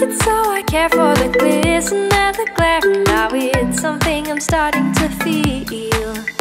It's so I care for the glisten and the glare, and now it's something I'm starting to feel.